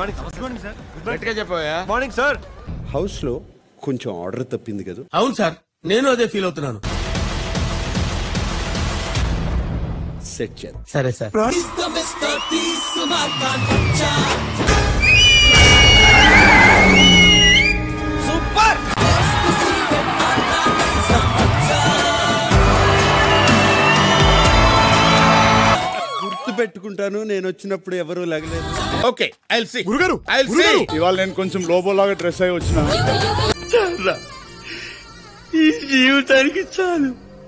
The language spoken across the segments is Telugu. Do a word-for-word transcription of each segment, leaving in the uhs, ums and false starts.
Morning sir. హౌస్ లో కొంచెం ఆర్డర్ తప్పింది కదా. అవును సార్, నేను అదే ఫీల్ అవుతున్నాను. సెట్ చేద్దాం. సరే సార్. సూపర్. గుర్తు పెట్టుకుంటాను, నేను వచ్చినప్పుడు ఎవరు లగలేదు. Okay, I'll see. గురుగారు ఐల్ సీ. ఇవాళ నేను కొంచెం లోబోలాగా డ్రెస్ అయి వచ్చిన. ఈ జీవితానికి చాలు.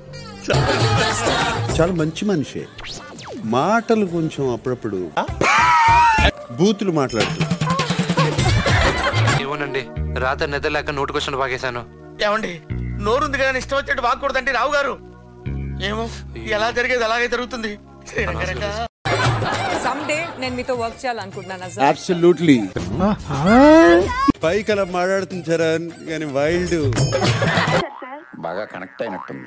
చాలా మంచి మనిషి. మాటలు కొంచెం అప్పుడప్పుడు బూతులు మాట్లాడుతూ. ఏమోనండి, రాత్రి నిద్రలేక నోటికొచ్చిన బాగేశాను. ఏమండి, నోరుంది కదా ఇష్టం వచ్చినట్టు వాక్కూడదండి రావు గారు. ఏమో, ఎలా జరిగేది అలాగే జరుగుతుంది. సమ్డే నేను మీతో వర్క్ చేయాలనుకుంటున్నాను. అబ్సల్యూట్లీ. పైకి అలా మాట్లాడుతుంది చరణ్, కానీ వైల్డ్ బాగా కనెక్ట్ అయినట్టుంది.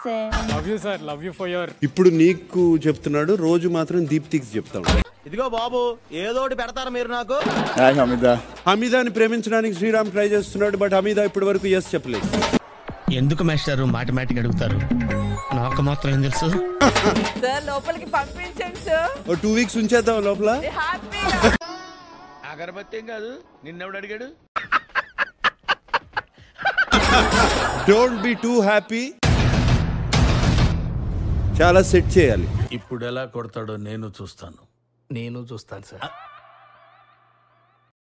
ఇప్పుడు నీకు చెప్తున్నాడు, రోజు మాత్రం దీప్తికి చెప్తాడు. ఇదిగో బాబు, ఏదోటి పెడతారు మీరు నాకు. హమీదాని ప్రేమించడానికి శ్రీరామ్ ట్రై చేస్తున్నాడు, బట్ హమీదా ఇప్పటి వరకు ఎస్ చెప్పలేదు. ఎందుకు మాస్టారు మాటిమాటికి అడుగుతారు? నాకు మాత్రం ఏం తెలుసు. సార్ లోపలికి పంపించండి సార్. ఓ టూ వీక్స్ ఉంచేద్దాం లోపల. అగరబత్తి ఏం కాదు, నిన్నెవడు అడిగాడు? Don't be too happy. చాలా సెట్ చేయాలి. ఇప్పుడు ఎలా కొడతాడో నేను చూస్తాను. నేను చూస్తాను సార్.